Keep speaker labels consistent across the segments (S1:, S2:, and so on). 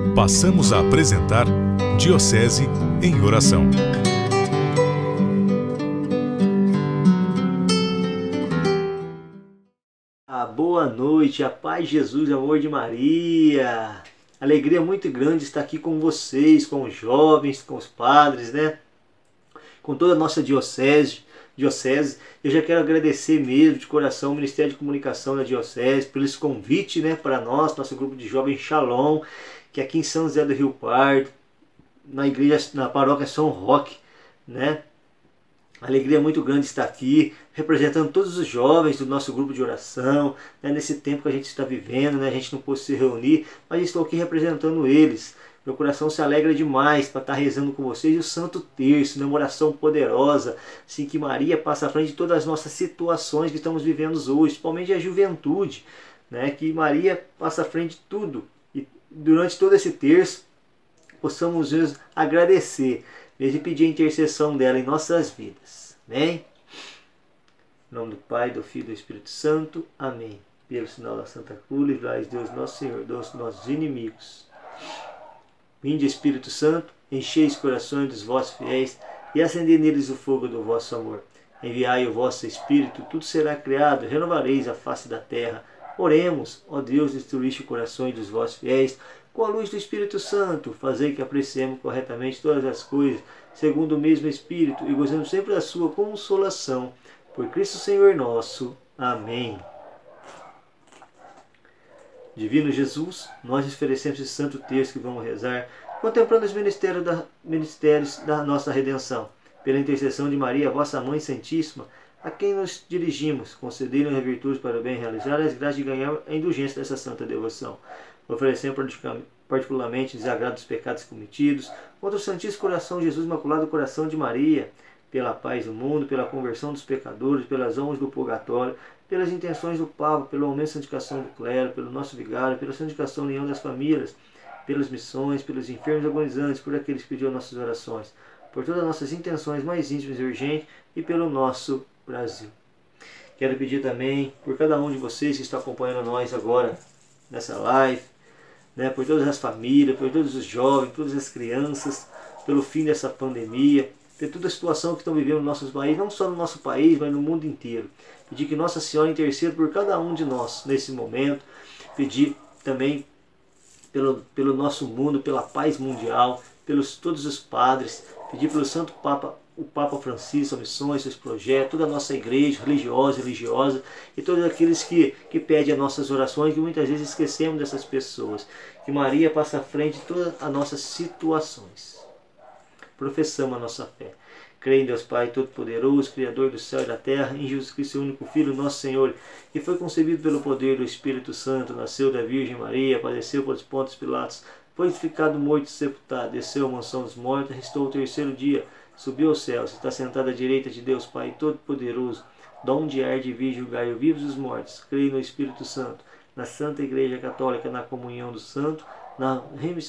S1: Passamos a apresentar Diocese em Oração.
S2: Boa noite, a paz de Jesus, o amor de Maria. Alegria muito grande estar aqui com vocês, com os jovens, com os padres, né? Com toda a nossa diocese. Eu já quero agradecer mesmo de coração o Ministério de Comunicação da Diocese por esse convite, né, para nós, nosso grupo de jovens Shalom, que é aqui em São José do Rio Pardo, na igreja, na paróquia São Roque, né? Alegria muito grande estar aqui, representando todos os jovens do nosso grupo de oração, né, nesse tempo que a gente está vivendo, né, a gente não pôde se reunir, mas estou aqui representando eles. Meu coração se alegra demais para estar rezando com vocês. E o Santo Terço, né, uma oração poderosa, assim, que Maria passa à frente de todas as nossas situações que estamos vivendo hoje, principalmente a juventude, né, que Maria passa à frente de tudo. E durante todo esse terço, possamos mesmo agradecer, mesmo e pedir a intercessão dela em nossas vidas. Amém? Em nome do Pai, do Filho e do Espírito Santo. Amém. Pelo sinal da Santa Cruz, livrai Deus nosso Senhor dos nossos inimigos. Vinde, Espírito Santo, enchei os corações dos vossos fiéis e acendei neles o fogo do vosso amor. Enviai o vosso Espírito, tudo será criado, renovareis a face da terra. Oremos, ó Deus, destruíste os corações dos vossos fiéis com a luz do Espírito Santo. Fazei que apreciemos corretamente todas as coisas, segundo o mesmo Espírito, e gozemos sempre da sua consolação. Por Cristo Senhor nosso. Amém. Divino Jesus, nós oferecemos esse santo terço que vamos rezar, contemplando os ministérios da nossa redenção. Pela intercessão de Maria, vossa Mãe Santíssima, a quem nos dirigimos, concedei-nos as virtudes para o bem realizar e as graças de ganhar a indulgência dessa santa devoção. Oferecemos particularmente o desagrado dos pecados cometidos, contra o Santíssimo Coração de Jesus, Imaculado Coração de Maria, pela paz do mundo, pela conversão dos pecadores, pelas almas do purgatório, pelas intenções do Papa, pelo aumento da santificação do clero, pelo nosso vigário, pela santificação e união das famílias, pelas missões, pelos enfermos agonizantes, por aqueles que pediram nossas orações, por todas as nossas intenções mais íntimas e urgentes e pelo nosso Brasil. Quero pedir também por cada um de vocês que está acompanhando nós agora nessa live, né, por todas as famílias, por todos os jovens, todas as crianças, pelo fim dessa pandemia, por toda a situação que estão vivendo no nosso país, não só no nosso país, mas no mundo inteiro. Pedir que Nossa Senhora interceda por cada um de nós nesse momento. Pedir também pelo nosso mundo, pela paz mundial, pelos todos os padres. Pedir pelo Santo Papa, o Papa Francisco, as missões, seus projetos, toda a nossa igreja religiosa e todos aqueles que pedem as nossas orações, que muitas vezes esquecemos dessas pessoas. Que Maria passa à frente de todas as nossas situações. Professamos a nossa fé. Creio em Deus Pai Todo-Poderoso, Criador do céu e da terra, em Jesus Cristo, seu único Filho, nosso Senhor, que foi concebido pelo poder do Espírito Santo, nasceu da Virgem Maria, padeceu por Pôncio Pilatos, foi crucificado, morto e sepultado, desceu à mansão dos mortos, restou o terceiro dia, subiu aos céus, está sentado à direita de Deus Pai Todo-Poderoso, donde há de vir julgar os vivos e os mortos. Creio no Espírito Santo, na Santa Igreja Católica, na comunhão dos santos, na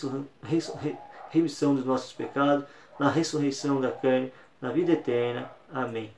S2: remissão dos nossos pecados, na ressurreição da carne, na vida eterna. Amém.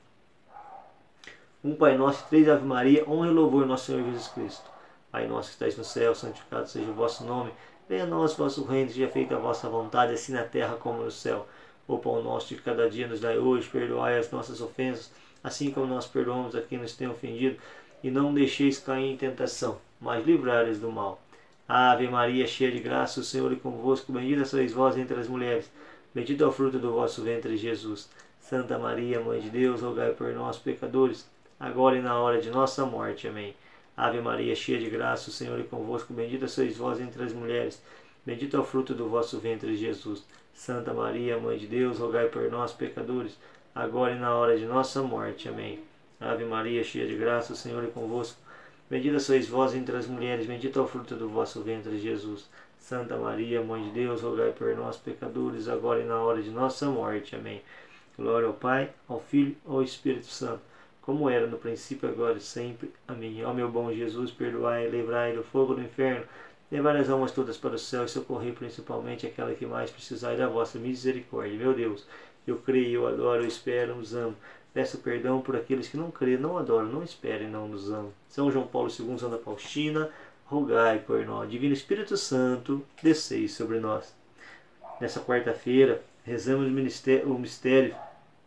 S2: Um Pai Nosso, três Ave Maria, honra e louvor ao nosso Senhor Jesus Cristo. Pai nosso que estais no céu, santificado seja o vosso nome. Venha a nós o vosso reino, seja feita a vossa vontade, assim na terra como no céu. O pão nosso de cada dia nos dai hoje, perdoai as nossas ofensas, assim como nós perdoamos a quem nos tem ofendido, e não deixeis cair em tentação, mas livrai-nos do mal. Ave Maria, cheia de graça, o Senhor é convosco, bendita sois vós entre as mulheres, bendito é o fruto do vosso ventre, Jesus. Santa Maria, Mãe de Deus, rogai por nós, pecadores, agora e na hora de nossa morte. Amém. Ave Maria, cheia de graça, o Senhor é convosco, bendita sois vós entre as mulheres, bendito é o fruto do vosso ventre, Jesus. Santa Maria, Mãe de Deus, rogai por nós, pecadores, agora e na hora de nossa morte. Amém. Ave Maria, cheia de graça, o Senhor é convosco, bendita sois vós entre as mulheres, bendito é o fruto do vosso ventre, Jesus. Santa Maria, Mãe de Deus, rogai por nós, pecadores, agora e na hora de nossa morte. Amém. Glória ao Pai, ao Filho e ao Espírito Santo, como era no princípio, agora e sempre. Amém. Ó meu bom Jesus, perdoai e livrai do fogo do inferno, levai as almas todas para o céu e socorrei principalmente aquela que mais precisar da vossa misericórdia. Meu Deus, eu creio, eu adoro, eu espero, nos amo. Peço perdão por aqueles que não creem, não adoram, não esperam e não nos amam. São João Paulo II, Santa Faustina, rogai por nós. Divino Espírito Santo, descei sobre nós. Nessa quarta-feira, rezamos o mistério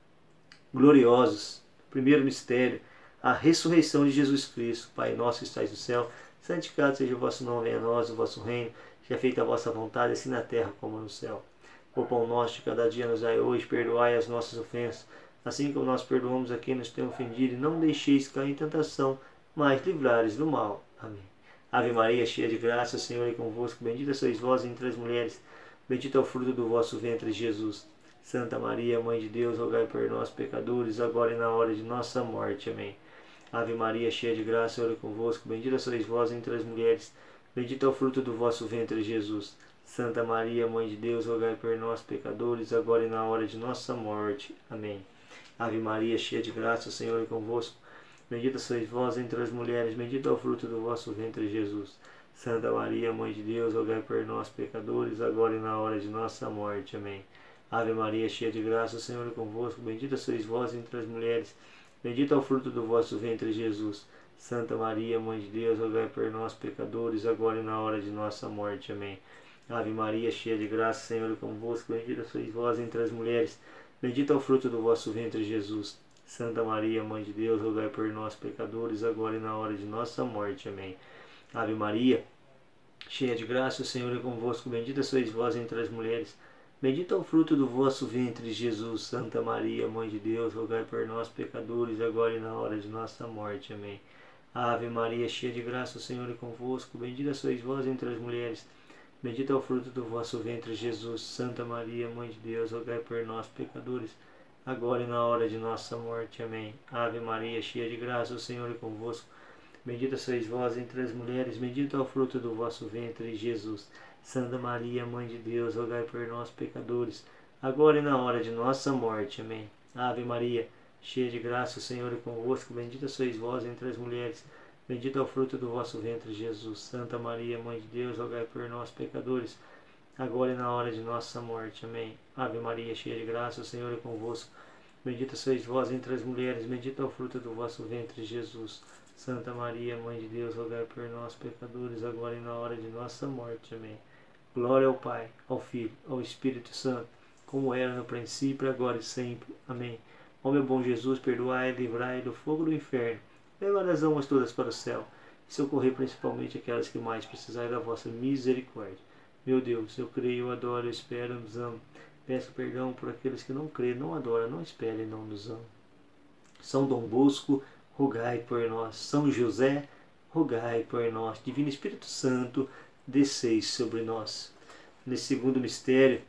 S2: gloriosos. Primeiro mistério, a ressurreição de Jesus Cristo. Pai nosso que estais no céu, santificado seja o vosso nome, venha a nós o vosso reino, seja feita a vossa vontade, assim na terra como no céu. O pão nosso de cada dia nos dai hoje, perdoai as nossas ofensas, assim como nós perdoamos a quem nos tem ofendido, e não deixeis cair em tentação, mas livrai-nos do mal. Amém. Ave Maria, cheia de graça, o Senhor é convosco, bendita sois vós entre as mulheres, bendito é o fruto do vosso ventre, Jesus. Santa Maria, Mãe de Deus, rogai por nós, pecadores, agora e na hora de nossa morte. Amém. Ave Maria, cheia de graça, o Senhor é convosco, bendita sois vós entre as mulheres, bendito é o fruto do vosso ventre, Jesus. Santa Maria, Mãe de Deus, rogai por nós, pecadores, agora e na hora de nossa morte. Amém. Ave Maria, cheia de graça, o Senhor é convosco, bendita sois vós entre as mulheres, bendito é o fruto do vosso ventre, Jesus. Santa Maria, Mãe de Deus, rogai por nós, pecadores, agora e na hora de nossa morte. Amém. Ave Maria, cheia de graça, o Senhor é convosco, bendita sois vós entre as mulheres, bendito é o fruto do vosso ventre, Jesus. Santa Maria, Mãe de Deus, rogai por nós, pecadores, agora e na hora de nossa morte. Amém. Ave Maria, cheia de graça, o Senhor é convosco, bendita sois vós entre as mulheres, bendito é o fruto do vosso ventre, Jesus. Santa Maria, Mãe de Deus, rogai por nós, pecadores, agora e na hora de nossa morte. Amém. Ave Maria, cheia de graça, o Senhor é convosco, bendita sois vós entre as mulheres, bendito é o fruto do vosso ventre, Jesus. Santa Maria, Mãe de Deus, rogai por nós, pecadores, agora e na hora de nossa morte. Amém. Ave Maria, cheia de graça, o Senhor é convosco, bendita sois vós entre as mulheres, bendito é o fruto do vosso ventre, Jesus. Santa Maria, Mãe de Deus, rogai por nós, pecadores, agora e na hora de nossa morte. Amém. Ave Maria, cheia de graça, o Senhor é convosco, bendita sois vós entre as mulheres, bendito é o fruto do vosso ventre, Jesus. Santa Maria, Mãe de Deus, rogai por nós, pecadores, agora e na hora de nossa morte. Amém. Ave Maria, cheia de graça, o Senhor é convosco, bendita sois vós entre as mulheres, bendito é o fruto do vosso ventre, Jesus. Santa Maria, Mãe de Deus, rogai por nós, pecadores, agora e na hora de nossa morte. Amém. Ave Maria, cheia de graça, o Senhor é convosco, bendita sois vós entre as mulheres, bendito é o fruto do vosso ventre, Jesus. Santa Maria, Mãe de Deus, rogai por nós, pecadores, agora e na hora de nossa morte. Amém. Glória ao Pai, ao Filho, ao Espírito Santo, como era no princípio, agora e sempre. Amém. Ó meu bom Jesus, perdoai e livrai do fogo do inferno, levai as almas todas para o céu, e socorrei principalmente aquelas que mais precisarem da vossa misericórdia. Meu Deus, eu creio, eu adoro, eu espero, eu nos amo. Peço perdão por aqueles que não creem, não adoram, não esperam e não nos amam. São Dom Bosco, rogai por nós. São José, rogai por nós. Divino Espírito Santo, descei sobre nós. Nesse segundo mistério,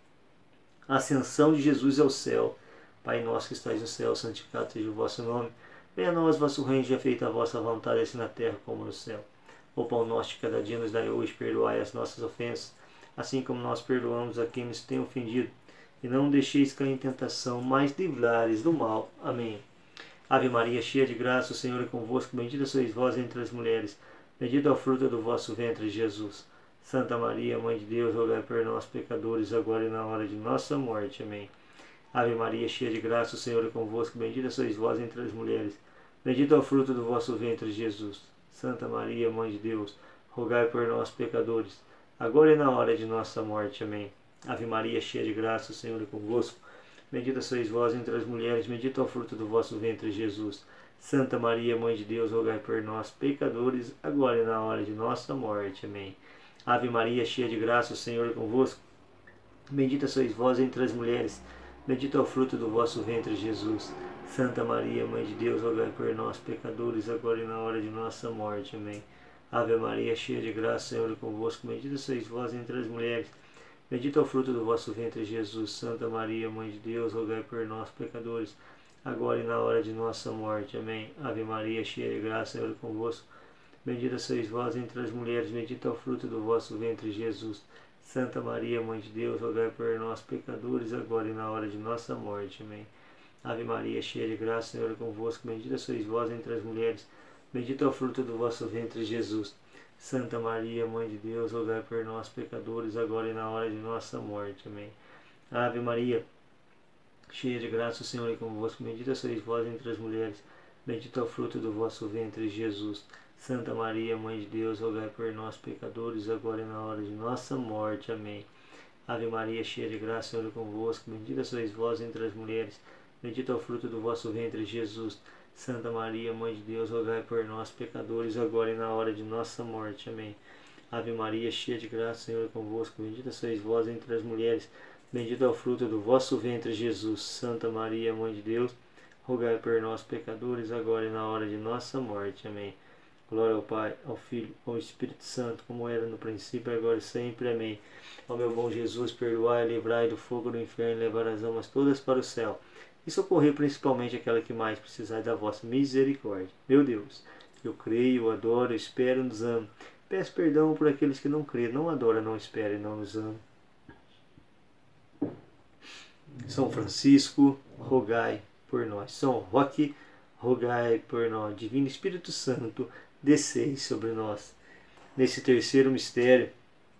S2: a ascensão de Jesus ao céu. Pai nosso que estais no céu, santificado seja o vosso nome. Venha a nós vosso reino, seja feita a vossa vontade, assim na terra como no céu. O pão nosso de cada dia nos dai hoje, perdoai as nossas ofensas, assim como nós perdoamos a quem nos tem ofendido. E não deixeis cair em tentação, mas livrai-nos do mal. Amém. Ave Maria, cheia de graça, o Senhor é convosco, bendita sois vós entre as mulheres, bendito é o fruto do vosso ventre, Jesus. Santa Maria, Mãe de Deus, rogai por nós, pecadores, agora e na hora de nossa morte. Amém. Ave Maria, cheia de graça, o Senhor é convosco, bendita sois vós entre as mulheres, bendito é o fruto do vosso ventre, Jesus. Santa Maria, Mãe de Deus, rogai por nós, pecadores, agora e na hora de nossa morte. Amém. Ave Maria, cheia de graça, o Senhor é convosco, bendita sois vós entre as mulheres, bendito é o fruto do vosso ventre, Jesus. Santa Maria, Mãe de Deus, rogai por nós, pecadores, agora e na hora de nossa morte. Amém. Ave Maria, cheia de graça, o Senhor é convosco, bendita sois vós entre as mulheres, bendito é o fruto do vosso ventre, Jesus. Santa Maria, Mãe de Deus, rogai por nós, pecadores, agora e na hora de nossa morte. Amém. Ave Maria, cheia de graça, o Senhor é convosco, bendita sois vós entre as mulheres, bendito é o fruto do vosso ventre, Jesus. Santa Maria, Mãe de Deus, rogai por nós, pecadores, agora e na hora de nossa morte. Amém. Ave Maria, cheia de graça, o Senhor é convosco, bendita sois vós entre as mulheres, bendito é o fruto do vosso ventre, Jesus. Santa Maria, Mãe de Deus, rogai por nós, pecadores, agora e na hora de nossa morte. Amém. Ave Maria, cheia de graça, o Senhor é convosco, bendita sois vós entre as mulheres, bendito é o fruto do vosso ventre, Jesus. Santa Maria, Mãe de Deus, rogai por nós, pecadores, agora e na hora de nossa morte. Amém. Ave Maria, cheia de graça, o Senhor é convosco, bendita sois vós entre as mulheres, bendito é o fruto do vosso ventre, Jesus. Santa Maria, Mãe de Deus, rogai por nós, pecadores, agora e na hora de nossa morte. Amém. Ave Maria, cheia de graça, o Senhor é convosco. Bendita sois vós entre as mulheres. Bendito é o fruto do vosso ventre, Jesus. Santa Maria, Mãe de Deus, rogai por nós, pecadores, agora e na hora de nossa morte. Amém. Ave Maria, cheia de graça, o Senhor é convosco. Bendita sois vós entre as mulheres. Bendito é o fruto do vosso ventre, Jesus. Santa Maria, Mãe de Deus, rogai por nós, pecadores, agora e na hora de nossa morte. Amém. Glória ao Pai, ao Filho, ao Espírito Santo, como era no princípio, agora e sempre. Amém. Ó meu bom Jesus, perdoai e livrai do fogo do inferno e levar as almas todas para o céu. E socorrer principalmente aquela que mais precisar da vossa misericórdia. Meu Deus, eu creio, eu adoro, eu espero e nos amo. Peço perdão por aqueles que não creem, não adoram, não esperam e não nos amam. São Francisco, rogai por nós. São Roque, rogai por nós. Divino Espírito Santo, descei sobre nós. Nesse terceiro mistério,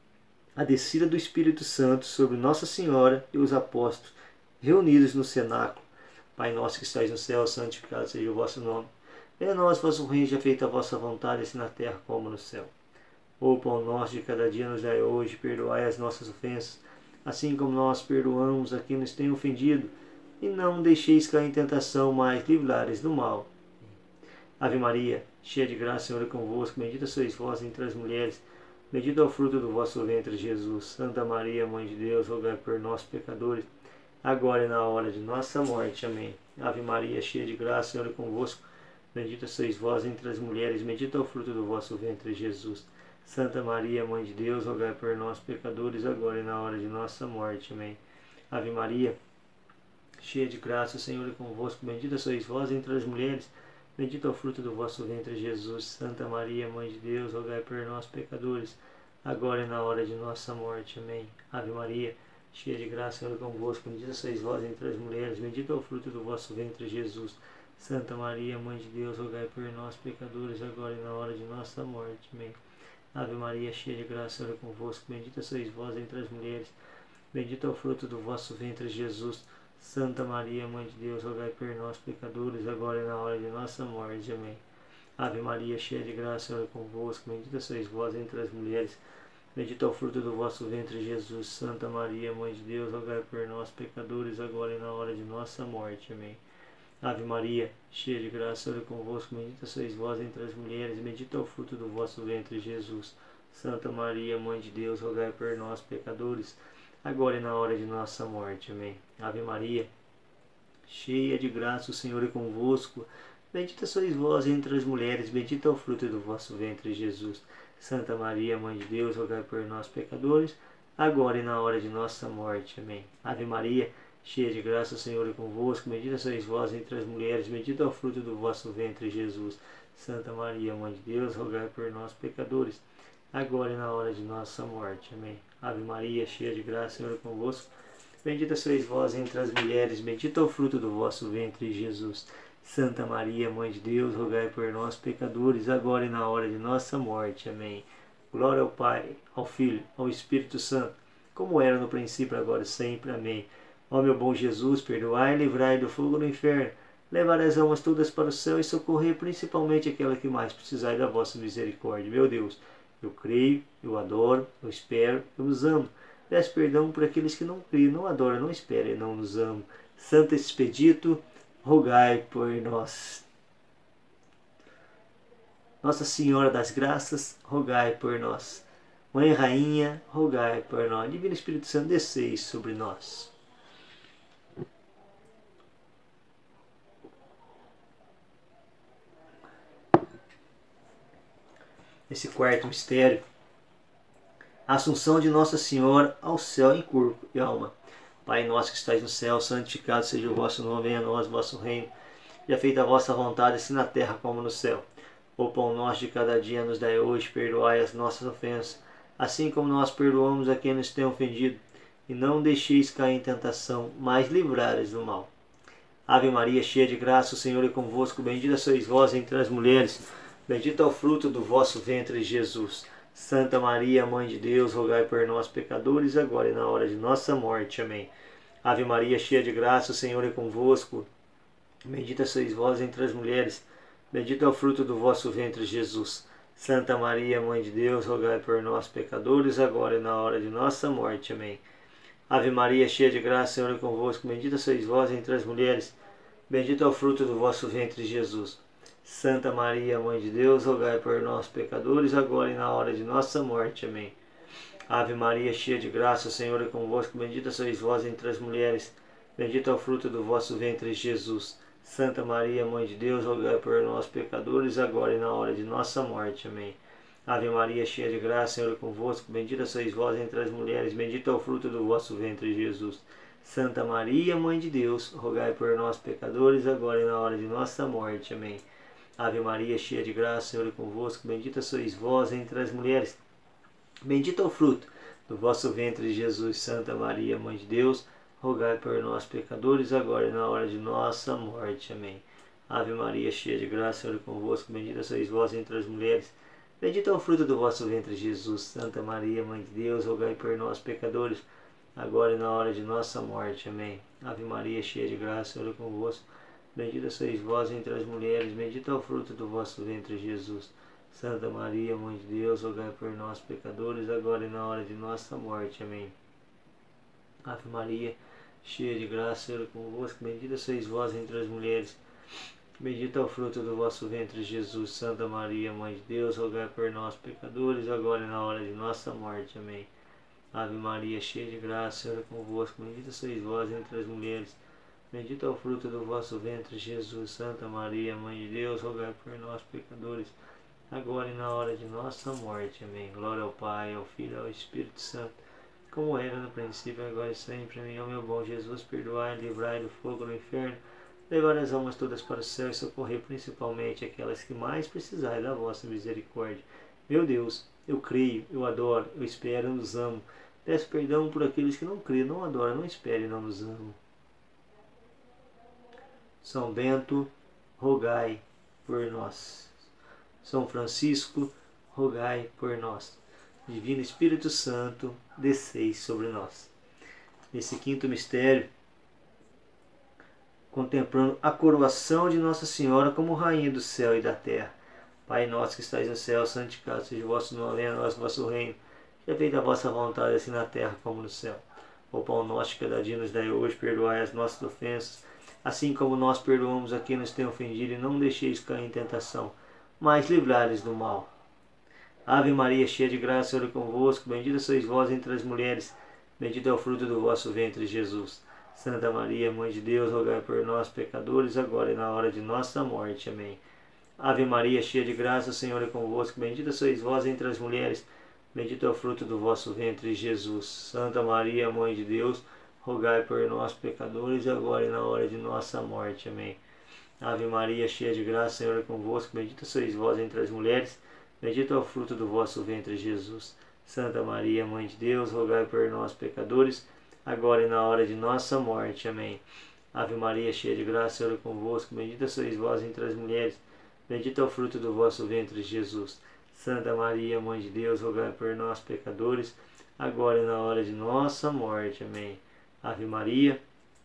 S2: a descida do Espírito Santo sobre Nossa Senhora e os apóstolos, reunidos no cenáculo. Pai nosso que estais no céu, santificado seja o vosso nome. Venha a nós vosso reino, seja feita a vossa vontade, assim na terra como no céu. O pão nosso de cada dia nos dai hoje, perdoai as nossas ofensas, assim como nós perdoamos a quem nos tem ofendido, e não deixeis cair em tentação, mas livrai-nos do mal. Ave Maria, cheia de graça, o Senhor é convosco, bendita sois vós entre as mulheres, bendito é o fruto do vosso ventre, Jesus. Santa Maria, Mãe de Deus, rogai por nós, pecadores, agora e na hora de nossa morte. Amém. Ave Maria, cheia de graça, o Senhor é convosco, bendita sois vós entre as mulheres, bendito é o fruto do vosso ventre, Jesus. Santa Maria, Mãe de Deus, rogai por nós, pecadores, agora e na hora de nossa morte. Amém. Ave Maria, cheia de graça, o Senhor é convosco, bendita sois vós entre as mulheres, bendito é o fruto do vosso ventre, Jesus. Santa Maria, Mãe de Deus, rogai por nós, pecadores, agora e na hora de nossa morte. Amém. Ave Maria, cheia de graça, o Senhor é convosco, bendita sois vós entre as mulheres, bendito é o fruto do vosso ventre, Jesus. Santa Maria, Mãe de Deus, rogai por nós, pecadores, agora e na hora de nossa morte. Amém. Ave Maria, cheia de graça, o Senhor é convosco, bendita sois vós entre as mulheres, bendito é o fruto do vosso ventre, Jesus. Santa Maria, Mãe de Deus, rogai por nós, pecadores, agora e na hora de nossa morte. Amém. Ave Maria, cheia de graça, o Senhor é convosco, bendita sois vós entre as mulheres, bendito é o fruto do vosso ventre, Jesus. Santa Maria, Mãe de Deus, rogai por nós, pecadores, agora e na hora de nossa morte. Amém. Ave Maria, cheia de graça, o Senhor é convosco, bendita sois vós entre as mulheres, bendito é o fruto do vosso ventre, Jesus. Santa Maria, Mãe de Deus, rogai por nós, pecadores, agora e na hora de nossa morte. Amém. Ave Maria, cheia de graça, o Senhor é convosco, bendita sois vós entre as mulheres, bendito é o fruto do vosso ventre, Jesus. Santa Maria, Mãe de Deus, rogai por nós, pecadores, agora e na hora de nossa morte. Amém. Ave Maria, cheia de graça, o Senhor é convosco, bendita sois vós entre as mulheres, bendito é o fruto do vosso ventre, Jesus. Santa Maria, Mãe de Deus, rogai por nós, pecadores, agora e na hora de nossa morte. Amém. Ave Maria, cheia de graça, o Senhor é convosco, bendita sois vós entre as mulheres, bendito é o fruto do vosso ventre, Jesus. Santa Maria, Mãe de Deus, rogai por nós, pecadores, agora e na hora de nossa morte. Amém. Glória ao Pai, ao Filho, ao Espírito Santo, como era no princípio, agora e sempre. Amém. Ó meu bom Jesus, perdoai e livrai do fogo do inferno, levar as almas todas para o céu e socorrer principalmente aquela que mais precisar da vossa misericórdia. Meu Deus, eu creio, eu adoro, eu espero, eu os amo. Peço perdão por aqueles que não creem, não adoram, não esperam e não nos amam. Santo Expedito, rogai por nós. Nossa Senhora das Graças, rogai por nós. Mãe Rainha, rogai por nós. Divino Espírito Santo, descei sobre nós. Esse quarto mistério, a Assunção de Nossa Senhora ao céu em corpo e alma. Pai nosso que estais no céu, santificado seja o vosso nome, venha a nós o vosso reino. Seja feita a vossa vontade, assim na terra como no céu. O pão nosso de cada dia nos dai hoje, perdoai as nossas ofensas, assim como nós perdoamos a quem nos tem ofendido. E não deixeis cair em tentação, mas livrai-nos do mal. Ave Maria, cheia de graça, o Senhor é convosco, bendita sois vós entre as mulheres, bendito é o fruto do vosso ventre, Jesus. Santa Maria, Mãe de Deus, rogai por nós, pecadores, agora e na hora de nossa morte. Amém. Ave Maria, cheia de graça, o Senhor é convosco, bendita sois vós entre as mulheres, bendito é o fruto do vosso ventre, Jesus. Santa Maria, Mãe de Deus, rogai por nós, pecadores, agora e na hora de nossa morte. Amém. Ave Maria, cheia de graça, o Senhor é convosco, bendita sois vós entre as mulheres, bendito é o fruto do vosso ventre, Jesus. Santa Maria, Mãe de Deus, rogai por nós, pecadores, agora e na hora de nossa morte. Amém. Ave Maria, cheia de graça, o Senhor é convosco, bendita sois vós entre as mulheres, bendito é o fruto do vosso ventre, Jesus. Santa Maria, Mãe de Deus, rogai por nós, pecadores, agora e na hora de nossa morte. Amém. Ave Maria, cheia de graça, o Senhor é convosco, bendita sois vós entre as mulheres, bendito é o fruto do vosso ventre, Jesus. Santa Maria, Mãe de Deus, rogai por nós, pecadores, agora e na hora de nossa morte. Amém. Ave Maria, cheia de graça, o Senhor é convosco, bendita sois vós entre as mulheres, bendito é o fruto do vosso ventre, Jesus. Santa Maria, Mãe de Deus, rogai por nós, pecadores, agora e na hora de nossa morte. Amém. Ave Maria, cheia de graça, o Senhor é convosco, bendita sois vós entre as mulheres, bendito é o fruto do vosso ventre, Jesus. Santa Maria, Mãe de Deus, rogai por nós, pecadores, agora e na hora de nossa morte. Amém. Ave Maria, cheia de graça, o Senhor é convosco, bendita sois vós entre as mulheres, bendito é o fruto do vosso ventre, Jesus. Santa Maria, Mãe de Deus, rogai por nós, pecadores, agora e na hora de nossa morte. Amém. Ave Maria, cheia de graça, o Senhor é convosco, bendita sois vós entre as mulheres, bendito é o fruto do vosso ventre, Jesus. Santa Maria, Mãe de Deus, rogai por nós, pecadores, agora e na hora de nossa morte. Amém. Ave Maria, cheia de graça, o Senhor é convosco, bendita sois vós entre as mulheres, bendito é o fruto do vosso ventre, Jesus. Santa Maria, Mãe de Deus, rogai por nós, pecadores, agora e na hora de nossa morte. Amém. Glória ao Pai, ao Filho e ao Espírito Santo, como era no princípio, agora e sempre. Amém. Ó meu bom Jesus, perdoai e livrai do fogo do inferno, levai as almas todas para o céu e socorrei principalmente aquelas que mais precisarem da vossa misericórdia. Meu Deus, eu creio, eu adoro, eu espero, eu nos amo. Peço perdão por aqueles que não creem, não adoram, não esperam e não nos amam. São Bento, rogai por nós. São Francisco, rogai por nós. Divino Espírito Santo, desceis sobre nós. Nesse quinto mistério, contemplando a coroação de Nossa Senhora como Rainha do céu e da terra. Pai nosso que estais no céu, santificado seja o vosso nome, venha a nós o vosso reino. Seja feita a vossa vontade, assim na terra como no céu. O pão nosso que cada dia nos dai hoje, perdoai as nossas ofensas, assim como nós perdoamos a quem nos tem ofendido, e não deixeis cair em tentação, mas livrai-nos do mal. Ave Maria, cheia de graça, o Senhor é convosco, bendita sois vós entre as mulheres, bendito é o fruto do vosso ventre, Jesus. Santa Maria, Mãe de Deus, rogai por nós, pecadores, agora e na hora de nossa morte. Amém. Ave Maria, cheia de graça, o Senhor é convosco, bendita sois vós entre as mulheres, bendito é o fruto do vosso ventre, Jesus. Santa Maria, Mãe de Deus, rogai por nós, pecadores, agora e na hora de nossa morte. Amém. Ave Maria, cheia de graça, o Senhor é convosco, bendita sois vós entre as mulheres, bendito é o fruto do vosso ventre, Jesus. Santa Maria, Mãe de Deus, rogai por nós, pecadores, agora e na hora de nossa morte. Amém. Ave Maria, cheia de graça, o Senhor é convosco, bendita sois vós entre as mulheres, bendito é o fruto do vosso ventre, Jesus. Santa Maria, Mãe de Deus, rogai por nós, pecadores, agora e na hora de nossa morte. Amém. Ave Maria,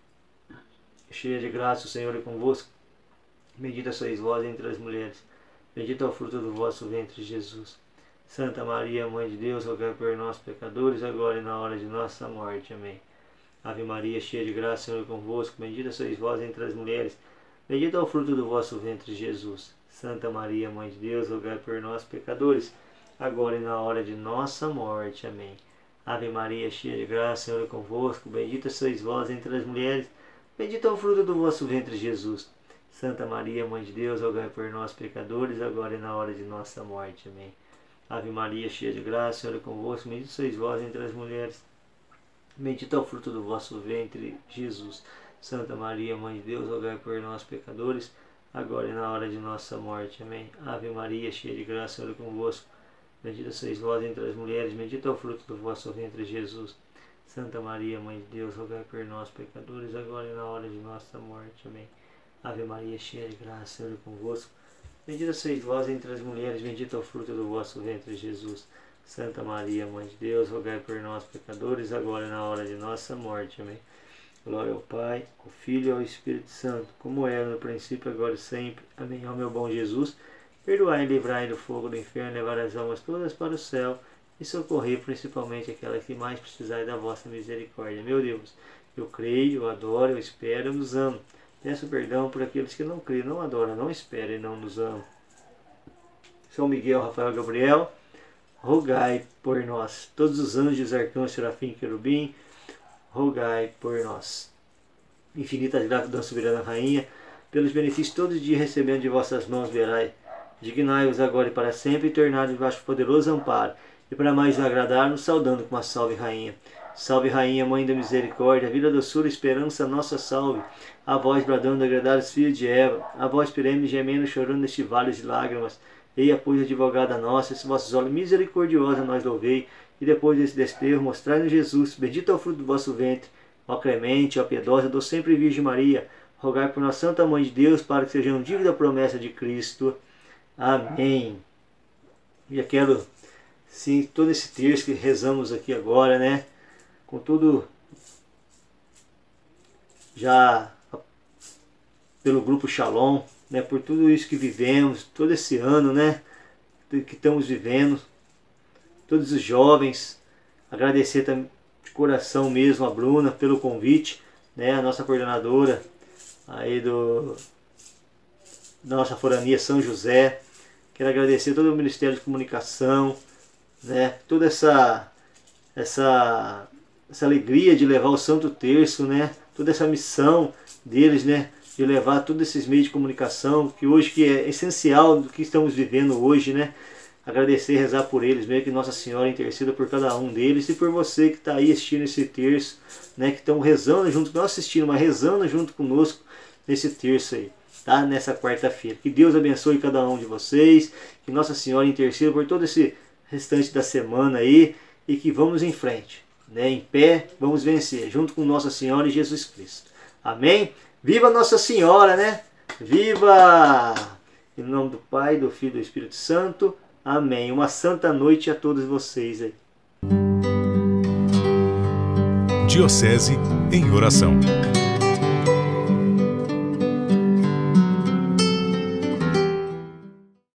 S2: cheia de graça, o Senhor é convosco, bendita sois vós entre as mulheres, bendito é o fruto do vosso ventre, Jesus. Santa Maria, Mãe de Deus, rogai por nós, pecadores, agora e na hora de nossa morte. Amém. Ave Maria, cheia de graça, o Senhor é convosco, bendita sois vós entre as mulheres, bendito é o fruto do vosso ventre, Jesus. Santa Maria, Mãe de Deus, rogai por nós, pecadores, agora e na hora de nossa morte. Amém. Ave Maria, cheia de graça, o Senhor é convosco, bendita sois vós entre as mulheres, bendito é o fruto do vosso ventre, Jesus. Santa Maria, Mãe de Deus, rogai por nós, pecadores, agora e na hora de nossa morte. Amém. Ave Maria, cheia de graça, o Senhor é convosco, bendito sois vós entre as mulheres, bendito é o fruto do vosso ventre, Jesus. Santa Maria, Mãe de Deus, rogai por nós, pecadores, agora e na hora de nossa morte. Amém. Ave Maria, cheia de graça, o Senhor é convosco, bendita sois vós entre as mulheres, bendito é o fruto do vosso ventre, Jesus. Santa Maria, Mãe de Deus, rogai por nós, pecadores, agora e na hora de nossa morte. Amém. Ave Maria, cheia de graça, o Senhor é convosco, bendita sois vós entre as mulheres, bendito é o fruto do vosso ventre, Jesus. Santa Maria, Mãe de Deus, rogai por nós, pecadores, agora e na hora de nossa morte. Amém. Glória ao Pai, ao Filho e ao Espírito Santo, como era no princípio, agora e sempre. Amém. Ó meu bom Jesus, Perdoai e livrai do fogo do inferno, levar as almas todas para o céu e socorrer principalmente aquelas que mais precisarem da vossa misericórdia. Meu Deus, eu creio, eu adoro, eu espero, eu nos amo. Peço perdão por aqueles que não creem, não adoram, não esperam e não nos amam. São Miguel, Rafael e Gabriel, rogai por nós. Todos os anjos, arcanjos, serafim e querubim, rogai por nós. Infinitas graças, soberana Rainha, pelos benefícios todos os dias recebendo de vossas mãos, verai. Dignai-vos agora e para sempre e tornai-vos vosso poderoso amparo. E para mais agradar, nos saudando com uma salve, Rainha. Salve, Rainha, Mãe da Misericórdia, vida, doçura, esperança, nossa salve. A vós bradando, agradar os filhos de Eva, a vós perene, gemendo, chorando neste vale de lágrimas. Eia, pois, advogada nossa, esses vossos olhos misericordiosos nós louvei, e depois desse desterro mostrai-nos Jesus, bendito é o fruto do vosso ventre. Ó clemente, ó piedosa, do sempre Virgem Maria, rogai por nós, Santa Mãe de Deus, para que sejamos dignos da promessa de Cristo. Amém. E eu quero, sim, todo esse texto que rezamos aqui agora, né, com tudo já pelo grupo Shalom, né, por tudo isso que vivemos, todo esse ano, né, que estamos vivendo, todos os jovens, agradecer também de coração mesmo a Bruna pelo convite, né, a nossa coordenadora aí da nossa forania São José. Quero agradecer todo o Ministério de Comunicação, né, toda essa alegria de levar o Santo Terço, né, toda essa missão deles, né, de levar todos esses meios de comunicação, que hoje que é essencial do que estamos vivendo hoje, né. Agradecer e rezar por eles, mesmo que Nossa Senhora interceda por cada um deles e por você que está aí assistindo esse terço, né, que estão rezando junto, não assistindo, mas rezando junto conosco nesse terço aí, tá? Nessa quarta-feira. Que Deus abençoe cada um de vocês, que Nossa Senhora interceda por todo esse restante da semana aí e que vamos em frente, né? Em pé, vamos vencer, junto com Nossa Senhora e Jesus Cristo. Amém? Viva Nossa Senhora, né? Viva! Em nome do Pai, do Filho e do Espírito Santo. Amém. Uma santa noite a todos vocês aí.
S1: Diocese em oração.